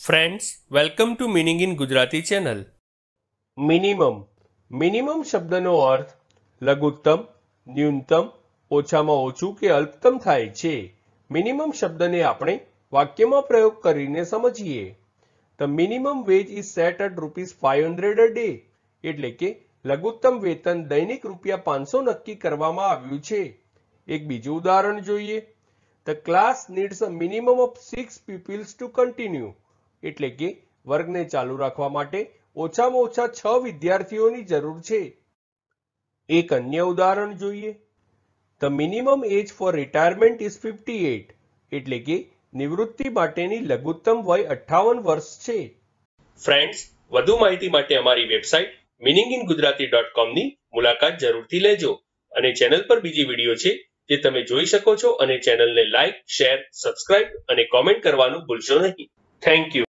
Friends, welcome to meaning in Gujarati channel. Minimum શબ્દનો અર્થ લઘુત્તમ, ન્યૂનતમ, ઓછામાં ઓછું કે અલ્પતમ થાય છે. મિનિમમ શબ્દને આપણે વાક્યમાં પ્રયોગ કરીને સમજીએ. The minimum wage is set at ₹500 a day. એટલે કે લઘુત્તમ વેતન દૈનિક ₹500 નક્કી કરવામાં આવ્યું છે. એક બીજું ઉદાહરણ જોઈએ. The class needs a minimum of 6 pupils to continue. એટલે કે વર્ગને ચાલુ રાખવા માટે ઓછામાં ઓછા 6 વિદ્યાર્થીઓની જરૂર છે. એક અન્ય ઉદાહરણ જોઈએ. The minimum age for retirement is 58. એટલે કે નિવૃત્તિ માટેની લઘુત્તમ વય 58 વર્ષ છે. ફ્રેન્ડ્સ, વધુ માહિતી માટે અમારી વેબસાઇટ meaninginggujarati.com ની મુલાકાત જરૂરથી લેજો. અને ચેનલ પર બીજી વિડીયો છે જે તમે જોઈ શકો છો, અને ચેનલને લાઈક, શેર, સબસ્ક્રાઇબ અને કોમેન્ટ કરવાનું ભૂલશો નહીં. Thank you.